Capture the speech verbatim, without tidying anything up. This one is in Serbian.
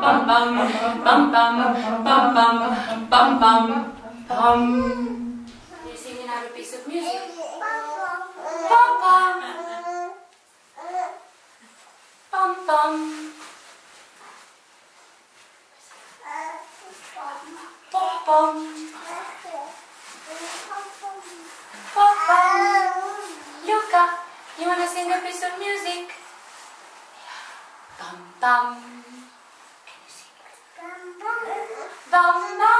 bum bum, bum bum, bum bum, bum bum, bum. You're singing out a piece of music. Bum bum, bum bum, bum bum, bum bum. Luca, you wanna sing a piece of music? Bum bum. Can you sing it? Bum bum. Bum bum.